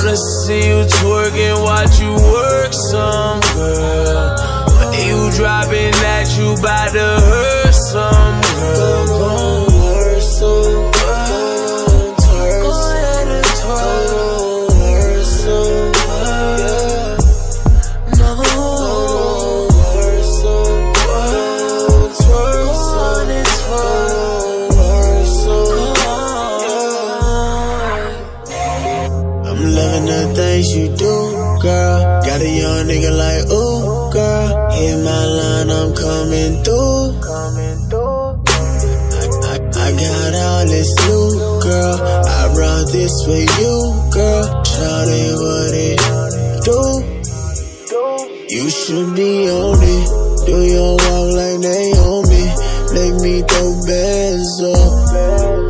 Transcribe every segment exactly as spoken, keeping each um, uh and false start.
Wanna see you twerking, watch you work some, girl. But you dropping that, you bout to hurt some, girl. Gon' hurt some, girl. Twerk. Go ahead and twerk. Gon' hurt some, girl. No. Gon' hurt some, girl. Twerk. Go on and twerk. Gon' hurt some, girl. I'm loving the things you do, girl. Got a young nigga like, ooh, girl. Hit my line, I'm coming through. I, I, I got all this loot, girl. I brought this for you, girl. Shawty, what it do? You should be on it. Do your walk like Naomi. Make me throw bands up.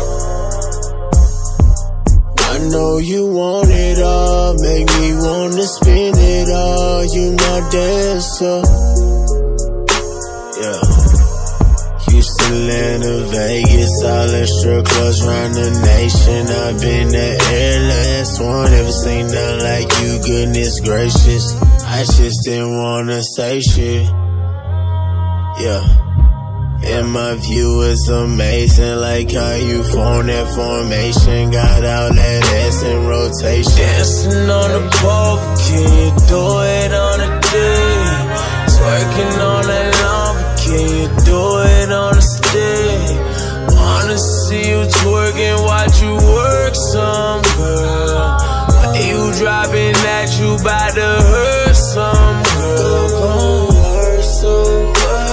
I know you want it all, make me wanna spin it all. You my dancer, yeah. Houston, Atlanta, Vegas, all the strip clubs round the nation. I've been the airless one, never seen nothing like you, goodness gracious. I just didn't wanna say shit, yeah. And my view is amazing, like how you form that formation. Got all that ass in rotation. Dancing on the pole, can you do it on a day? Twerking on that llama, can you do it on a stick? Wanna see you twerking, watch you work some, girl. But you dropping that, you bout to hurt some, girl. Gon' hurt some, girl.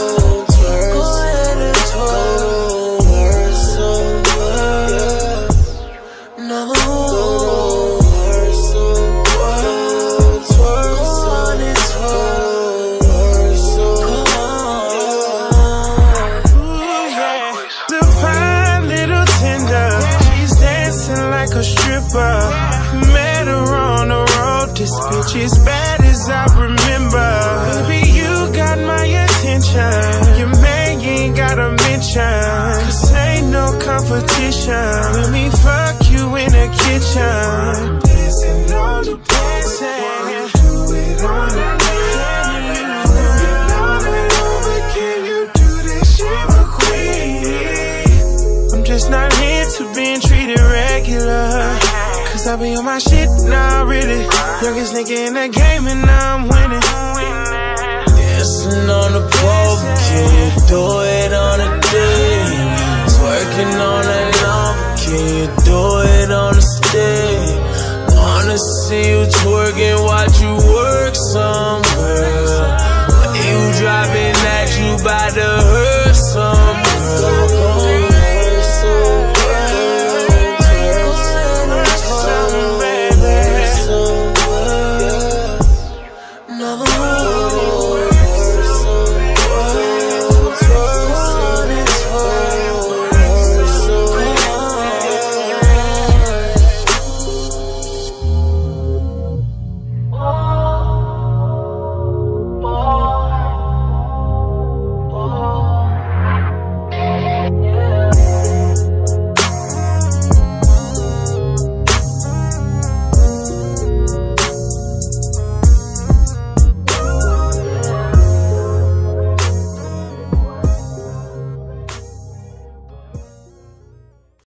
Met her on the road, this bitch is bad as I remember. Baby, you got my attention. Your man, you ain't gotta mention, cause ain't no competition. Let me fuck you in the kitchen. Dancing on the dancing. Do it on the can you do this shit for queen? I'm just not into being treated regular. Cause I be on my shit now, really. Youngest nigga in the game and now I'm winning. Dancing on the pole, can you do it on a day? Twerking on that llama, can you do it on a stick? Wanna see you twerking,